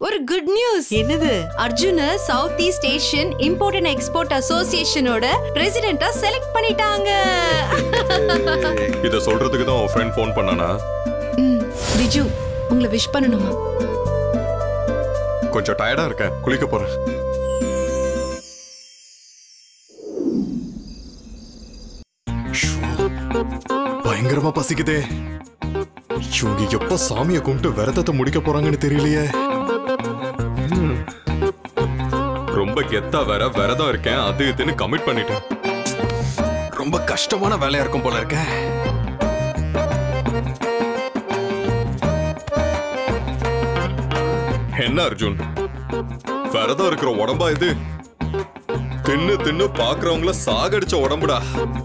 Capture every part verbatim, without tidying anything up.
ஒரு good news. என்னது? Arjuna South East Asian import and export அசோசியேஷனோட பிரசிடென்ட்டா செலக்ட் பண்ணிட்டாங்க. இத சொல்றதுக்கு தான் உன் ஃப்ரெண்ட் ஃபோன் பண்ணானா? ம், விஜு உங்களை விஷ் பண்ணணுமா? கொஞ்சம் டயர்டா இருக்கேன், குளிக்க போறேன். பயங்கரமா பசிக்குதே. இவங்க எப்ப சாமியை கும்பிட்டு விரதத்தை முடிக்க போறாங்கன்னு தெரியலையே. ரொம்ப கெத்தா வேற விரதம் இருக்கேன் அது இதுன்னு கமிட் பண்ணிட்டேன். ரொம்ப கஷ்டமான வேலையா இருக்கும் போல இருக்க. என்ன அர்ஜுன், விரதம் இருக்கிற உடம்பா இது? தின்னு தின்னு பாக்குறவங்கள சாகடிச்ச உடம்புடா.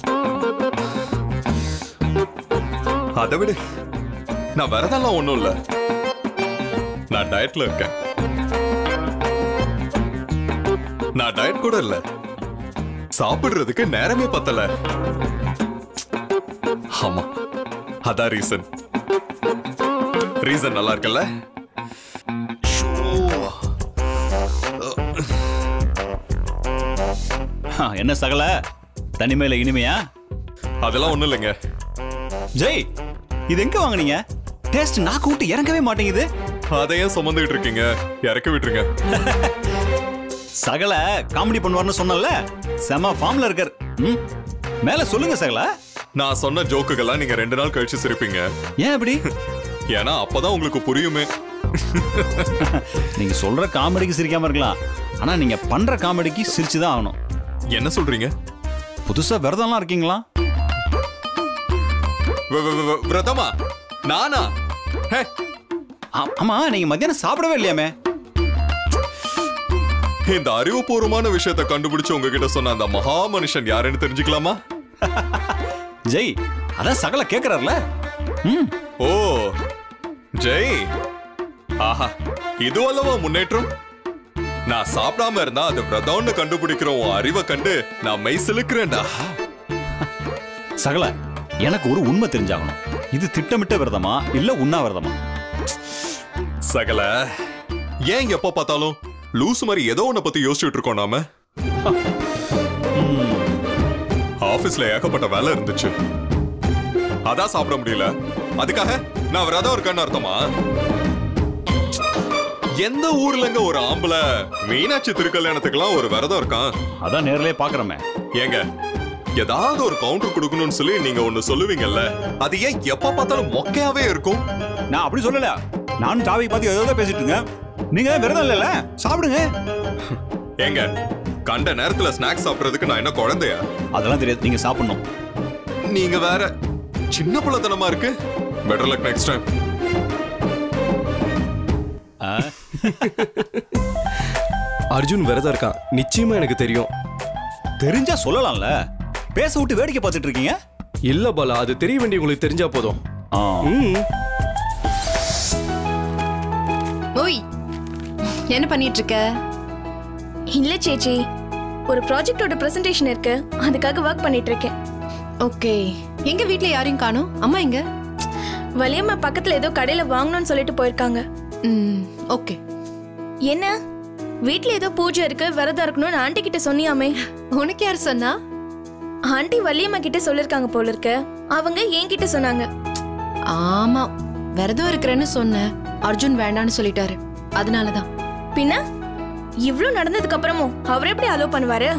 அதை விடு, நான் விரதம்லாம் ஒண்ணும் இல்ல, நான் டயட்ல இருக்கேன். நான் டயட் கூட இல்ல, சாப்பிடுறதுக்கு நேரமே பத்தல. ஆமா, அதான் ரீசன். ரீசன் நல்லா இருக்குல்ல? என்ன சகல தனிமையில இனிமையா? அதெல்லாம் ஒண்ணும் இல்லைங்க. ஜெய், இது எங்க வாங்குனீங்க? டேஸ்ட் நாக்கு விட்டு இறங்கவே மாட்டேங்குது. அதையும் சுமந்துகிட்டு இருக்கீங்க, இறக்க விட்டுருங்க. சகல காமெடி பண்ணுவார்னு சொன்னல, செம ஃபார்ம்ல இருக்கார். ம், மேல சொல்லுங்க சகல. நான் சொன்ன ஜோக்குகள்லாம் நீங்க ரெண்டு நாள் கழிச்சு சிரிப்பீங்க. ஏன் அப்படி? ஏன்னா அப்பதான் உங்களுக்கு புரியுமே. நீங்க சொல்ற காமெடிக்கு சிரிக்காம இருக்கலாம், ஆனா நீங்க பண்ற காமெடிக்கு சிரிச்சுதான் ஆகணும். என்ன சொல்றீங்க? புதுசா விரதம்லாம் இருக்கீங்களா? விரதமா? நானா? ஆமா, நீங்க மத்தியானம் சாப்பிடவே இல்லையாமே. இந்த அறிவுபூர்வமான விஷயத்தை கண்டுபிடிச்சு உங்ககிட்ட சொன்ன அந்த மகா மனுஷன் யாருன்னு தெரிஞ்சுக்கலாமா? ஜெய், அதான் சகல கேக்குறாருல. ஓ ஜெய், ஆஹா, இது அல்லவா முன்னேற்றம். நான் சாப்பிடாம இருந்தா அது விரதம்னு கண்டுபிடிக்கிற உன் அறிவை கண்டு நான் மெய் சிலுக்கிறேன்டா. சகல, எனக்கு ஒரு உண்மை தெரிஞ்சாகணும். இது திட்டமிட்ட விரதமா இல்ல உண்ணாவிரதமா? சகல, ஏன் எப்ப பார்த்தாலும் லூஸ் மாதிரி ஏதோ ஒன்ன பத்தி யோசிச்சுட்டு இருக்கோம் நாம. ஆபீஸ்ல ஏகப்பட்ட வேலை இருந்துச்சு, அதான் சாப்பிட முடியல. அதுக்காக நான் விரதம் இருக்கேன்னு அர்த்தமா? எந்த ஊர்லங்க ஒரு ஆம்பளை மீனாட்சி திருக்கல்யாணத்துக்குலாம் ஒரு விரதம் இருக்கான்? அதான் நேர்லயே பாக்குறமே. ஏங்க, ஏதாவது ஒரு கவுண்டர் கொடுக்கணும்னு சொல்லி நீங்க ஒண்ணு சொல்லுவீங்கல்ல, அது ஏன் எப்ப பார்த்தாலும் மொக்கையாவே இருக்கும்? நான் அப்படி சொல்லல, நானும் தாவி பார்த்து ஏதோ பேசிட்டு இருக்கேன். நீங்க விரதம் இல்லல, சாப்பிடுங்க. ஏங்க, கண்ட நேரத்துல ஸ்நாக்ஸ் சாப்பிடுறதுக்கு நான் என்ன குழந்தையா? அதெல்லாம் தெரியாது, நீங்க சாப்பிடணும். நீங்க வேற சின்ன பிள்ளைத்தனமா இருக்கு. Better luck next time. Arjun விரதம் இருக்கான், நிச்சயமா எனக்கு தெரியும். தெரிஞ்சா சொல்லலாம்ல, பேச விட்டு வேடிக்கை பார்த்துட்டு இருக்கீங்க. இல்ல பாலா, அது தெரிய வேண்டிய உங்களுக்கு தெரிஞ்சா போதும். ஓய், என்ன பண்ணிட்டு இருக்க? இல்ல சேச்சி, ஒரு ப்ராஜெக்டோட பிரசன்டேஷன் இருக்கு, அதுக்காக வர்க் பண்ணிட்டு இருக்கேன். ஓகே, எங்க வீட்ல யாரையும் காணோம். அம்மா எங்க? வலியம்மா பக்கத்துல ஏதோ கடையில வாங்கணும்னு சொல்லிட்டு போயிருக்காங்க. ம், ஓகே. என்ன, வீட்ல ஏதோ பூஜை இருக்கு, விரதம் இருக்கணும்னு ஆண்டி கிட்ட சொன்னியாமே? உனக்கு யார் சொன்னா? ஆண்டி வலியம்மா கிட்ட சொல்லிருக்காங்க போல இருக்கு. அவங்க என்கிட்ட சொன்னாங்க. ஆமா, விரதம் இருக்கிறேன்னு சொன்னேன். அர்ஜுன் வேண்டான்னு சொல்லிட்டாரு, அதனாலதான். பின்ன இவ்ளோ நடந்ததுக்கு அப்புறமும் அவர் எப்படி அலோ பண்ணுவாரு?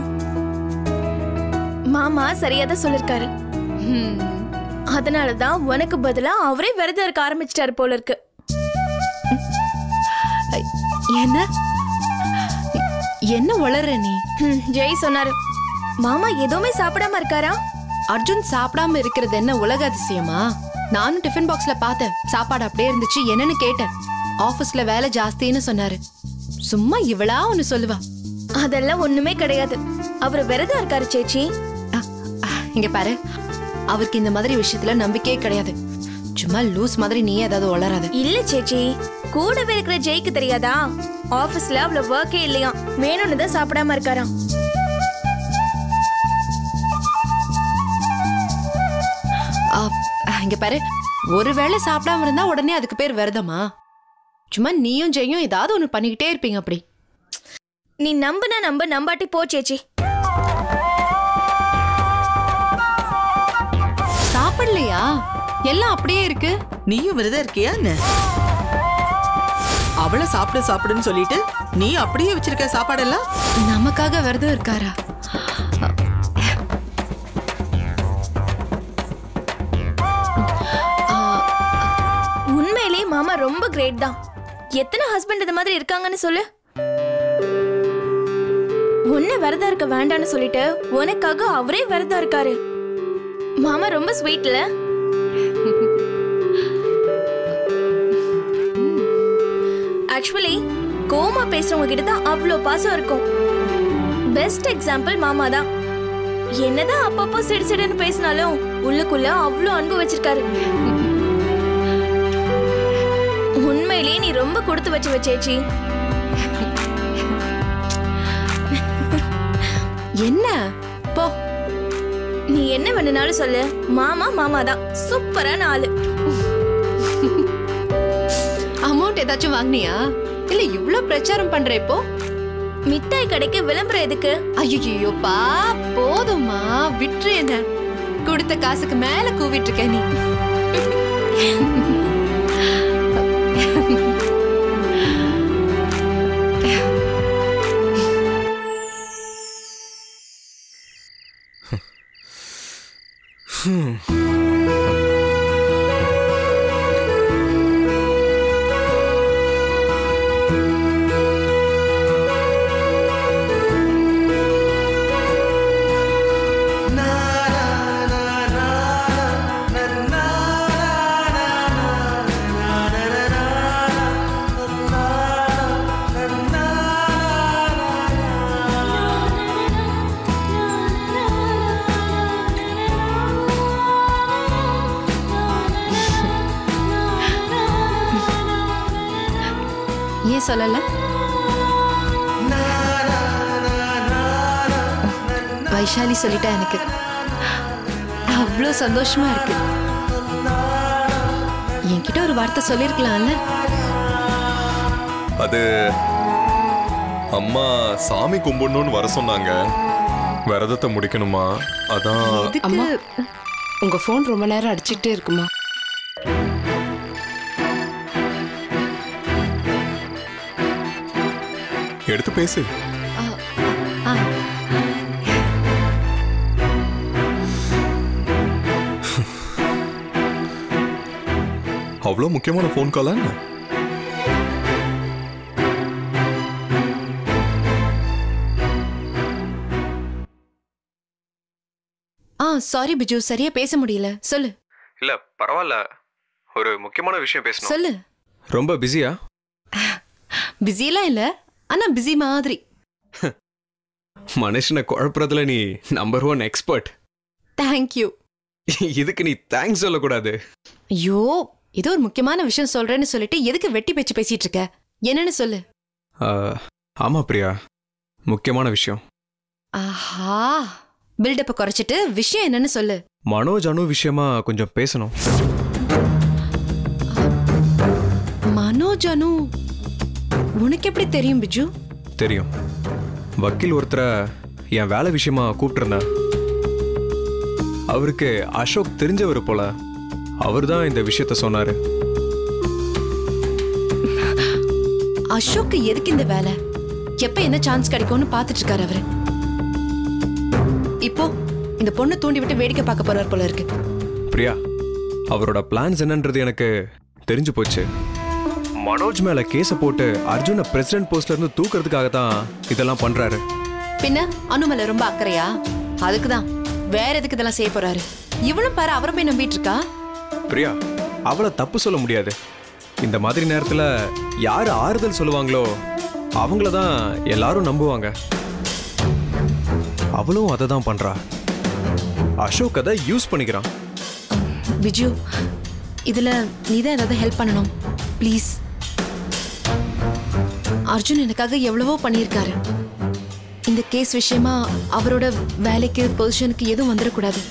மாமா சரியாதான் சொல்லிருக்காரு. அதனாலதான் உனக்கு பதிலா அவரே விரதம் இருக்க ஆரம்பிச்சிட்டாரு போல இருக்கு. என்ன என்ன வளர நீ? ஜெய் சொன்னாரு, மாமா எதுவுமே சாப்பிடாம இருக்காரா? அர்ஜுன் சாப்பிடாம இருக்கிறது என்ன உலக அதிசயமா? நானும் டிஃபன் பாக்ஸ்ல பார்த்தேன், சாப்பாடு அப்படியே இருந்துச்சு. என்னன்னு கேட்டேன். ஆபீஸ்ல வேலை ஜாஸ்தின்னு சொன்னாரு. சும்மா இவளா ஒன்னு சொல்லுவா. அதெல்லாம் ஒண்ணுமே கிடையாது, அவரு விரதம் இருக்காரு சேச்சி. இங்க பாரு, அவருக்கு இந்த மாதிரி விஷயத்துல நம்பிக்கையே கிடையாது. சும்மா லூஸ் மாதிரி நீ ஏதாவது வளராது. இல்ல சேச்சி, கூடவே இருக்கிற ஜெய்க்கு தெரியாதா? ஆபீஸ்ல அவ்வளவு ஒர்க்கே இல்லையா, வேணும்னு தான் சாப்பிடாம இருக்காராம். இங்க பாரு, ஒருவேளை சாப்பிடாம இருந்தா உடனே அதுக்கு பேர் விரதமா? சும்மா நீயும் ஜெயும் ஏதாவது ஒண்ணு பண்ணிக்கிட்டே இருப்பீங்க அப்படி. நீ நம்புனா நம்ப நம்பாட்டி போ சேச்சி. சாப்பிடலையா? எல்லாம் அப்படியே இருக்கு. நீயும் விரதம் இருக்கியா என்ன? அவளை சாப்பிடு சாப்பிடுன்னு சொல்லிட்டு நீ அப்படியே வச்சிருக்க சாப்பாடெல்லாம். நமக்காக விரதம் இருக்காரா? உண்மையிலேயே மாமா ரொம்ப கிரேட் தான். எத்தனை ஹஸ்பண்ட் இது மாதிரி இருக்காங்கன்னு சொல்லு. உன்னை விரதம் இருக்க வேண்டான்னு சொல்லிட்டு உனக்காக அவரே விரதம் இருக்காரு. மாமா ரொம்ப ஸ்வீட்ல. ஆக்சுவலி கோமா பேசுறவங்க கிட்ட தான் அவ்வளோ பாசம் இருக்கும். பெஸ்ட் எக்ஸாம்பிள் மாமா தான். என்னதான் அப்பப்போ சிடு சிடுன்னு பேசினாலும் உள்ளுக்குள்ள அவ்வளோ அன்பு வச்சிருக்காரு. உண்மையிலேயே நீ ரொம்ப கொடுத்து வச்சு வச்சேச்சி. என்ன போ, நீ என்ன வேணும்னாலும் சொல்லு. மாமா மாமா தான். சூப்பரான ஆளு. அமௌண்ட் ஏதாச்சும் வாங்கினியா? இல்ல இவ்ளோ பிரச்சாரம் பண்ற இப்போ? மிட்டாய் கடைக்கு விளம்பரம் எதுக்கு? ஐயோ பா, போதுமா, விட்டுரு. என்ன கொடுத்த காசுக்கு மேல கூவிட்டு இருக்க நீ. ஏன் சொல்லல? வைஷாலி சொல்லிட்டா எனக்கு அவ்வளோ சந்தோஷமா இருக்கு. என்கிட்ட ஒரு வார்த்தை சொல்லிருக்கலாம்ல. அது அம்மா சாமி கும்பிடணும்னு வர சொன்னாங்க. விரதத்தை முடிக்கணுமா, அதான். அம்மா, உங்க போன் ரொம்ப நேரம் அடிச்சுக்கிட்டே இருக்குமா? எடுத்து பேசு. அவ்வளோ முக்கியமான போன் காலா என்ன? ஆ சாரி பிஜு, சரியா பேச முடியல. சொல்லு. இல்ல பரவாயில்ல, ஒரு முக்கியமான விஷயம் பேசணும். சொல்லு. ரொம்ப பிஸியா? பிஸிலாம் இல்ல, ஆனா பிஸி மாதிரி. மனுஷனை குழப்பறதுல நீ நம்பர் ஒன் எக்ஸ்பர்ட். தேங்க்யூ. இதுக்கு நீ தேங்க்ஸ் சொல்லக்கூடாது. ஐயோ, ஏதோ ஒரு முக்கியமான விஷயம் சொல்றேன்னு சொல்லிட்டு எதுக்கு வெட்டி பேச்சு பேசிட்டு இருக்க? என்னன்னு சொல்லு. ஆமா பிரியா, முக்கியமான விஷயம். ஆஹா, பில்டப்ப குறைச்சிட்டு விஷயம் என்னன்னு சொல்லு. மனோஜ் அனு விஷயமா கொஞ்சம் பேசணும். மனோஜ் அனு உனக்கு எப்படி தெரியும் பிஜு? தெரியும், வக்கீல் ஒருத்தரை என் வேலை விஷயமா கூப்பிட்டு இருந்தேன். அவருக்கு அசோக் தெரிஞ்சவர் போல. அவர் தான் இந்த விஷயத்த சொன்னாரு. அசோக் எதுக்கு இந்த வேலை? எப்ப என்ன சான்ஸ் கிடைக்கும்னு பாத்துட்டு இருக்காரு அவரு. இப்போ இந்த பொண்ணு தூண்டி விட்டு வேடிக்கை பார்க்க போறார் போல இருக்கு. பிரியா, அவரோட பிளான்ஸ் என்னன்றது எனக்கு தெரிஞ்சு போச்சு. மனோஜ் மேல கேஸ போட்டு அர்ஜுன பிரசிடென்ட் போஸ்ட்ல இருந்து தூக்குறதுக்காக தான் இதெல்லாம் பண்றாரு. பின்ன அனுமல ரொம்ப அக்கறையா? அதுக்குதான். வேற எதுக்கு இதெல்லாம் செய்ய போறாரு? இவனும் பாரு அவரை போய் நம்பிட்டு இருக்கா. பிரியா, அவளை தப்பு சொல்ல முடியாது. இந்த மாதிரி நேரத்துல யாரு ஆறுதல் சொல்லுவாங்களோ அவங்கள தான் எல்லாரும் நம்புவாங்க. அவளும் அதை தான் பண்றா. அசோக் அதை யூஸ் பண்ணிக்கிறான். பிஜு, இதுல நீதான் ஏதாவது ஹெல்ப் பண்ணணும் ப்ளீஸ். அர்ஜுன் எனக்காக எவ்வளவோ பண்ணியிருக்காரு. இந்த கேஸ் விஷயமா அவரோட வேலைக்கு பொசிஷனுக்கு எதுவும் வந்துடக்கூடாது.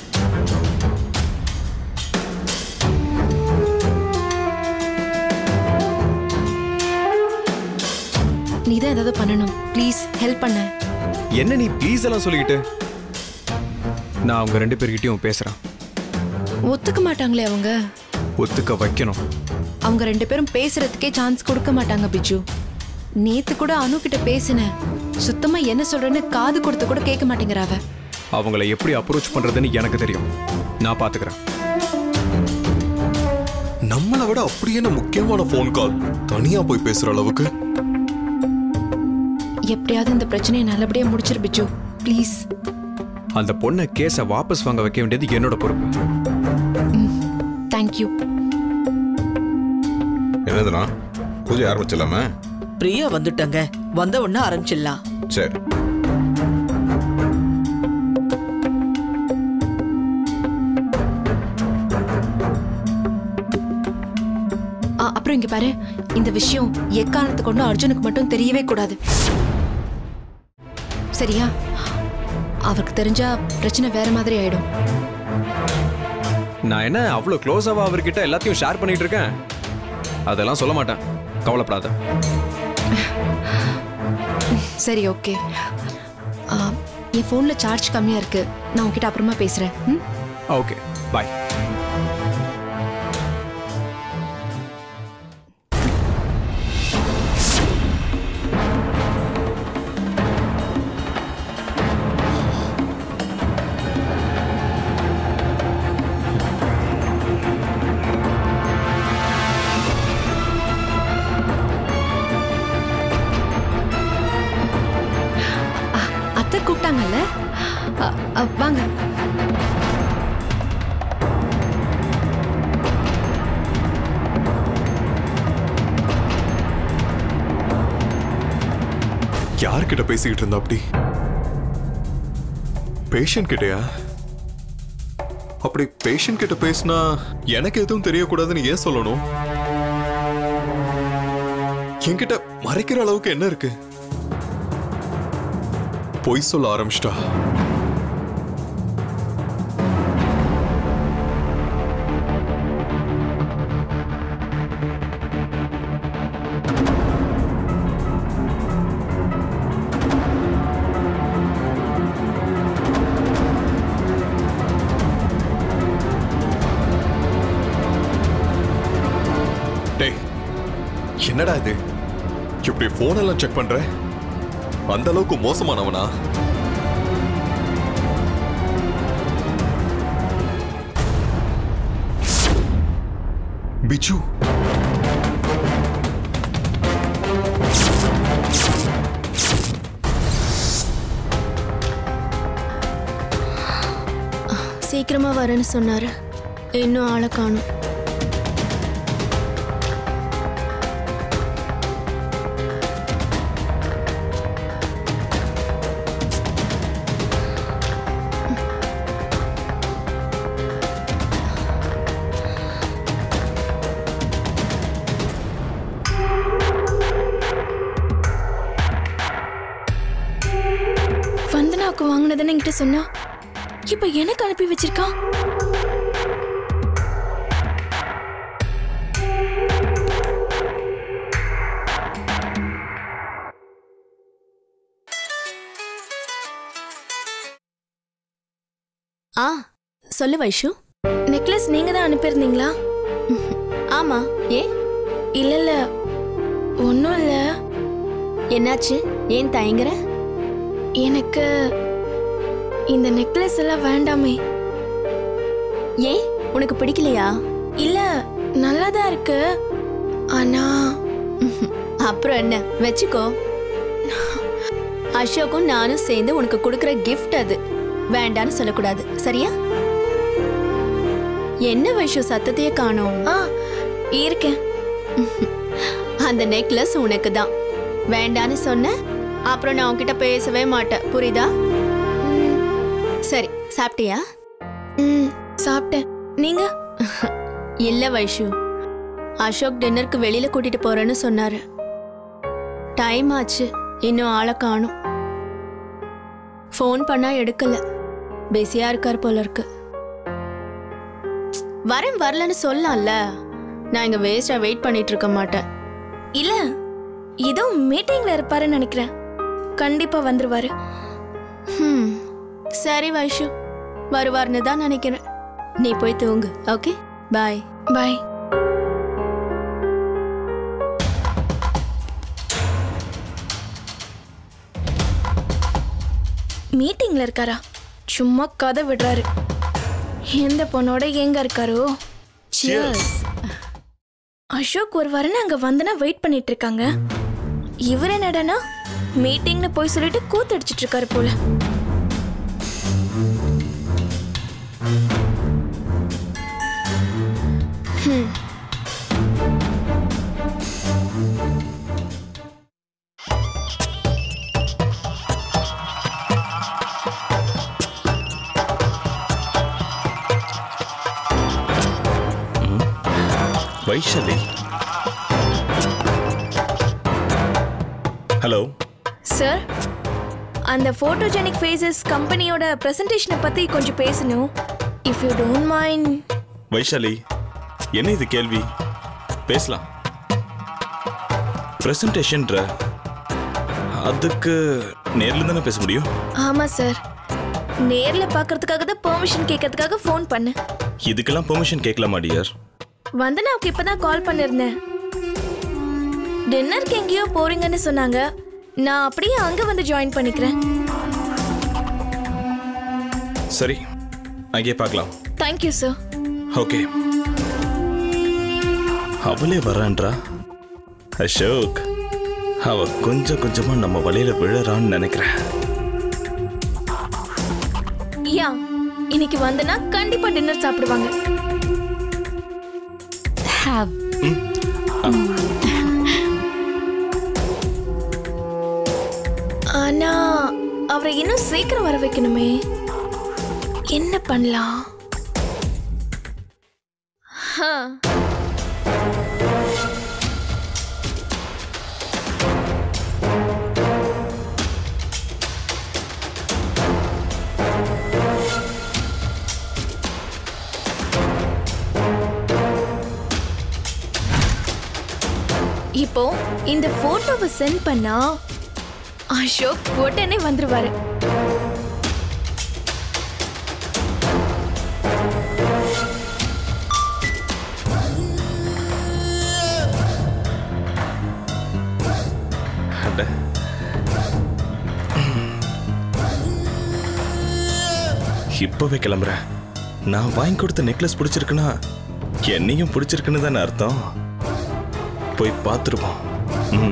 நீ தான் ஏதாவது பண்ணணும். ப்ளீஸ் ஹெல்ப் பண்ண. என்ன நீ ப்ளீஸ் எல்லாம் சொல்லிக்கிட்டு? நான் அவங்க ரெண்டு பேர்கிட்டயும் பேசுறேன். ஒத்துக்க மாட்டாங்களே அவங்க. ஒத்துக்க வைக்கணும். அவங்க ரெண்டு பேரும் பேசுறதுக்கே சான்ஸ் கொடுக்க மாட்டாங்க பிஜு. நேத்து கூட அனு கிட்ட பேசினேன். சுத்தமா என்ன சொல்றேன்னு காது கொடுத்து கூட கேட்க மாட்டேங்கிறா அவ. அவங்கள எப்படி அப்ரோச் பண்றதுன்னு எனக்கு தெரியும். நான் பாத்துக்கிறேன். நம்மளை விட அப்படி என்ன முக்கியமான போன் கால் தனியா போய் பேசுற அளவுக்கு? எப்படியாவது இந்த பிரச்சனையை நல்லபடியா முடிச்சிரு பிஜு ப்ளீஸ். அந்த பொண்ணை கேஸை வாபஸ் வாங்க வைக்க வேண்டியது என்னோட பொறுப்பு. தேங்க்யூ. என்னதுனா பூஜை ஆரம்பிச்சிடலாமா? பிரியா வந்துட்டாங்க, வந்த உடனே ஆரம்பிச்சிடலாம். சரி. அப்புறம் இங்க பாரு, இந்த விஷயம் எக்காரணத்தை கொண்டு அர்ஜுனுக்கு மட்டும் தெரியவே கூடாது, சரியா? அவருக்கு தெரிஞ்சா பிரச்சனை வேற மாதிரி ஆயிடும். நான் என்ன அவ்வளவு க்ளோஸாவா அவர்கிட்ட எல்லாத்தையும் ஷேர் பண்ணிட்டு இருக்கேன்? அதெல்லாம் சொல்ல மாட்டேன், கவலைப்படாத. சரி, ஓகே. என் போன்ல சார்ஜ் கம்மியா இருக்கு, நான் உங்ககிட்ட அப்புறமா பேசுறேன். ஓகே, பாய். கூப்பிட்டாங்கல்ல, வாங்க. யார்கிட்ட பேசிக்கிட்டு இருந்தா? அப்படி பேஷண்ட் கிட்டயா? அப்படி பேஷண்ட் கிட்ட பேசினா எனக்கு எதுவும் தெரியக்கூடாதுன்னு ஏன் சொல்லணும்? என்கிட்ட மறைக்கிற அளவுக்கு என்ன இருக்கு? பொய் சொல்ல ஆரம்பிச்சிட்டா. டேய், என்னடா இது? இப்படி போன் எல்லாம் செக் பண்ற? அந்த அளவுக்கு மோசமானவனா? பிஜு, சீக்கிரமா வரேன்னு சொன்னாரு, இன்னும் ஆளை காணும். வந்தனாக்கு வாங்கினதுன்னு என்கிட்ட சொன்னா, இப்ப எனக்கு அனுப்பி வச்சிருக்கான். ஆ, சொல்லு வைஷு. நெக்லஸ் நீங்க தான் அனுப்பியிருந்தீங்களா? ஆமா. ஏ? இல்ல இல்ல, ஒன்னும் இல்ல. என்னாச்சு? ஏன் தயங்குற? எனக்கு இந்த நெக்லஸ் எல்லாம் வேண்டாமே. ஏன், உனக்கு பிடிக்கலையா? இல்ல, நல்லாதான் இருக்கு. ஆனா அப்புறம் என்ன, வச்சுக்கோ. அசோக்கும் நானும் சேர்ந்து உனக்கு கொடுக்கற கிஃப்ட் அது. வேண்டான்னு சொல்லக்கூடாது, சரியா? என்ன விஷயம், சத்தத்தையே காணோம். ஆ, இருக்கேன். அந்த நெக்லஸ் உனக்கு தான். வேண்டான்னு சொன்ன அப்புறம் நான் உன்கிட்ட பேசவே மாட்டேன், புரியுதா? சரி, சாப்பிட்டியா? ம், சாப்பிட்டேன். நீங்க? இல்ல வைஷு, அசோக் டின்னருக்கு வெளியில கூட்டிட்டு போறேன்னு சொன்னாரு. டைம் ஆச்சு, இன்னும் ஆளை காணும். ஃபோன் பண்ணா எடுக்கல, பிஸியா இருக்கார் போல இருக்கு. வரேன் வரலன்னு சொல்லலாம்ல, நான் இங்க வேஸ்டா வெயிட் பண்ணிட்டு இருக்க மாட்டேன். இல்ல, ஏதோ மீட்டிங்ல இருப்பாருன்னு நினைக்கிறேன். கண்டிப்பா வந்துருவாரு. ம் சரி வைஷு, வருவார்னு தான் நினைக்கிறேன். நீ போய் தூங்கு. Okay, bye. பாய். மீட்டிங்ல இருக்காரா? சும்மா கதை விடுறாரு. எந்த பொண்ணோட எங்க இருக்காரோ? சியர்ஸ். அசோக் ஒருவாருன்னு அங்க வந்தனா வெயிட் பண்ணிட்டு இருக்காங்க. இவர் என்னடனா மீட்டிங்னு போய் சொல்லிட்டு கூத்தடிச்சிட்டு இருக்காரு போல. ஹம். வைஷாலி. ஹலோ சார், அந்த போட்டோஜெனிக் ஃபேஸஸ் கம்பெனியோட பிரசன்டேஷனை பத்தி கொஞ்சம் பேசணும். If you don't mind. Vaishali, என்ன இது கேள்வி? பேசலாம். பிரசன்டேஷன்ற அதுக்கு நேர்ல தானே பேச முடியும்? ஆமா சார், நேர்ல பார்க்கிறதுக்காக தான் பெர்மிஷன் கேட்கறதுக்காக ஃபோன் பண்ணு. இதுக்கெல்லாம் பெர்மிஷன் கேட்கலாமா டியர்? வந்தனாவுக்கு இப்பதான் கால் பண்ணிருந்தேன். டின்னருக்கு எங்கேயோ போறீங்கன்னு சொன்னாங்க. நான் அப்படியே அங்க வந்து ஜாயின் பண்ணிக்கிறேன். சரி, அங்கே பார்க்கலாம். Thank you sir. ஓகே. அவளே வரான்றா. அசோக், அவ கொஞ்சம் கொஞ்சமா நம்ம வலையில விழறான்னு நினைக்கிறேன். யா, இன்னைக்கு வந்தனா கண்டிப்பா டின்னர் சாப்பிடுவாங்க. Have. ஆனா அவரை இன்னும் சீக்கிரம் வர வைக்கணுமே. என்ன பண்ணலாம்? இப்போ இந்த போட்டோவை சென்ட் பண்ணா அசோக் உடனே வந்துருவாரு. இப்பவே கிளம்புறேன். நான் வாங்கி கொடுத்த நெக்லஸ் பிடிச்சிருக்குன்னா என்னையும் பிடிச்சிருக்குன்னு தானே அர்த்தம். போய் பார்த்துருவோம். ம்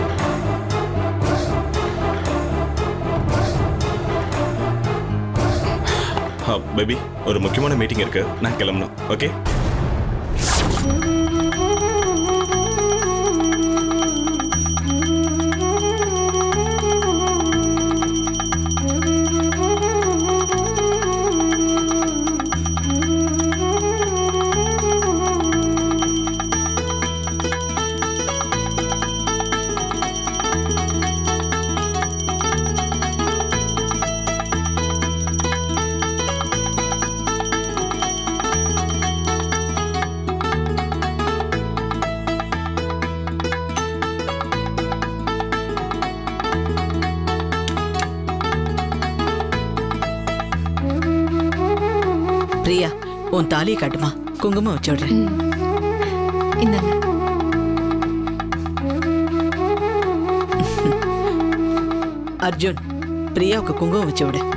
பேபி, ஒரு முக்கியமான மீட்டிங் இருக்கு, நான் கிளம்பணும். ஓகே. பிரியா, உன் தாலியை காட்டுமா, குங்குமம் வச்சு விடுறேன். இந்தாங்க. அர்ஜுன், பிரியாவுக்கு குங்குமம் வச்சு விடு.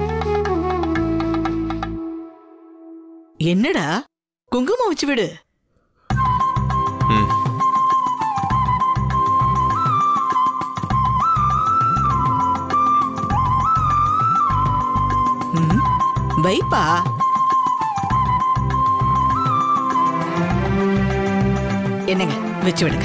என்னடா, குங்குமம் வச்சு விடு. வைப்பா. என்னங்க, வச்சு விடுங்க.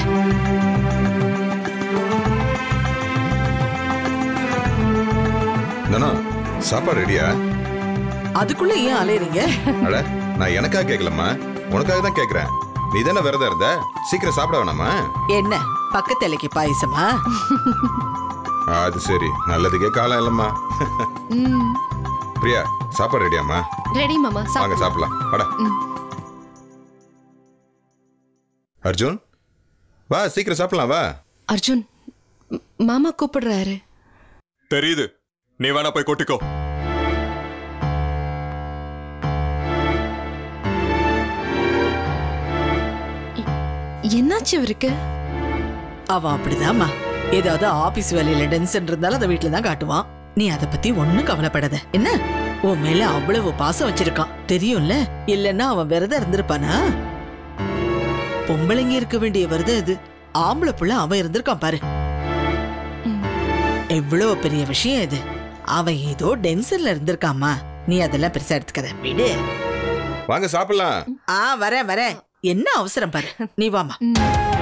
சாப்பாடு ரெடியா? அதுக்குள்ள ஏன் அலையறீங்க? அட, நான் எனக்காக கேட்கலம்மா, உனக்காக தான் கேட்கிறேன். நீ தானே விரதம் இருந்த, சீக்கிரம் சாப்பிட வேணாமா? என்ன பக்கத்து இலைக்கு பாயசமா? அது சரி, நல்லதுக்கே காலம் இல்லம்மா. பிரியா, சாப்பாடு ரெடியாம்மா? ரெடி மாமா. வாங்க சாப்பிடலாம். வாடா. அர்ஜுன், வா, சீக்கிரம் சாப்பிடலாம் வா. அர்ஜுன், மாமா கூப்பிடுறாரு. தெரியுது, நீ வேணா போய் கொட்டிக்கோ. என்னாச்சு இவருக்கு? அவன் அப்படிதாம்மா. ஏதாவது ஆபீஸ் வேலையில டென்ஷன் இருந்தாலும் அதை வீட்டுல தான் காட்டுவான். நீ அதை பத்தி ஒண்ணும் கவலைப்படாத. என்ன உன் மேல அவ்வளவு பாசம் வச்சிருக்கான் தெரியும்ல. இல்லன்னா அவன் விரதம் இருந்திருப்பானா? பொம்பளைங்க இருக்க வேண்டிய விரதம் இது. ஆம்பளை புள்ள அவன் இருந்திருக்கான் பாரு. எவ்வளவு பெரிய விஷயம் இது. அவன் ஏதோ டென்ஷன்ல இருந்திருக்காமா. நீ அதெல்லாம் பெருசா எடுத்துக்காத, விடு. வாங்க சாப்பிடலாம். ஆ வரேன் வரேன். என்ன அவசரம் பாரு. நீ வாமா.